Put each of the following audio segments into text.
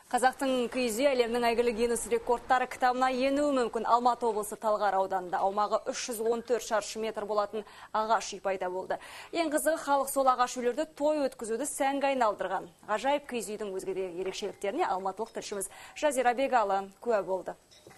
Қазақтың киіз үй әлемнің әйгілі Гиннес рекордтары кітабына енуі мүмкін. Алматы облысы Талғар ауданында аумағы 314 шаршы метр болатын ағаш үй пайда болды. Ең қызығы, халық сол ағаш үйлерді той өткізуді сәнге айналдырған. Ғажайып киіз үйдің өзге де ерекшеліктеріне алматылық тілшіміз Жазира Бегалы куә болды.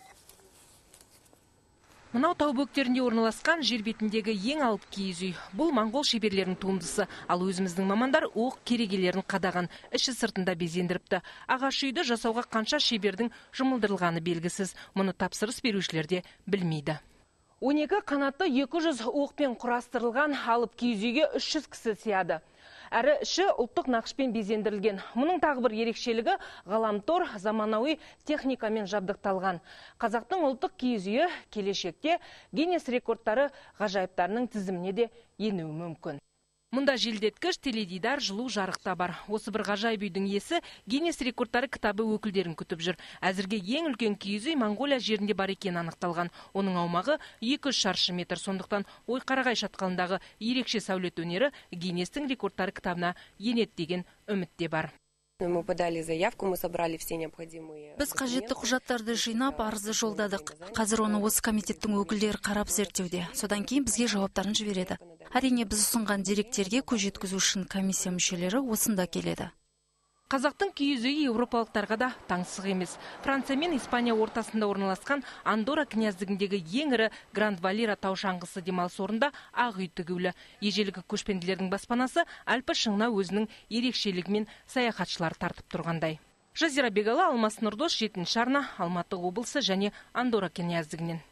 Мынау тау бөктерінде орналасқан жер бетіндегі ең алып киіз үй. Бұл моңғол шеберлерінің туындысы, ал өзіміздің мамандар оқ керегелерін қадаған, іші сыртында безендіріпті. Ағаш үйді жасауға қанша шебердің жұмылдырылғаны белгісіз. Мұны тапсырыс берушілер де білмейді. 12 қанатты 200 оқпен құрастырылған алып киіз үйге 300 кісі сияды. Әрі іші ұлттық нақышпен безендірілген. Мұның тағы бір ерекшелігі ғаламтор заманауи техникамен жабдықталған. Қазақтың ұлттық киіз үйі келешекте Гиннес рекордтары ғажайыптарының тізіміне де енуі мүмкін. Мұнда желдеткіш, теледидар, жылу, жарықта бар. Осы бір ғажайып үйдің иесі Гиннес рекордтары кітабы өкілдерін күтіп жүр. Әзірге ең үлкен киіз үй Моңғолия жерінде бар екені анықталған. Оның аумағы 200 шаршы метр. Сондықтан Ойқарағай шатқалындағы ерекше сәулет өнері Гиннестің рекордтары кітабына енеді деген үмітте бар. Мы подали заявку, мы собрали все необходимые. Біз қажетті құжаттарды жинап, арызды жолдадық. Қазір оны осы комитеттің өкілдері қарап зерттеуде. Содан кейін бізге жауаптарын жібереді. Әрине, біз ұсынған деректерге көз жеткізу үшін комиссия мүшелері осында келеді. Қазақтың киіз үйі еуропалықтарға да таңсық емес. Франция мен Испания ортасында орналасқан Андорра князьдігіндегі ең ірі Гранд Валира тау шаңғысы демалыс орнында ақ үй тігулі. Ежелгі көшпенділердің баспанасы Альпі шыңына өзінің ерекшелігімен саяхатшылар тартып тұрғандай. Жазира Бегалы, Алмас Нұрдос, 7-ші арна, Алматы облысы және Андорра князьдігінен.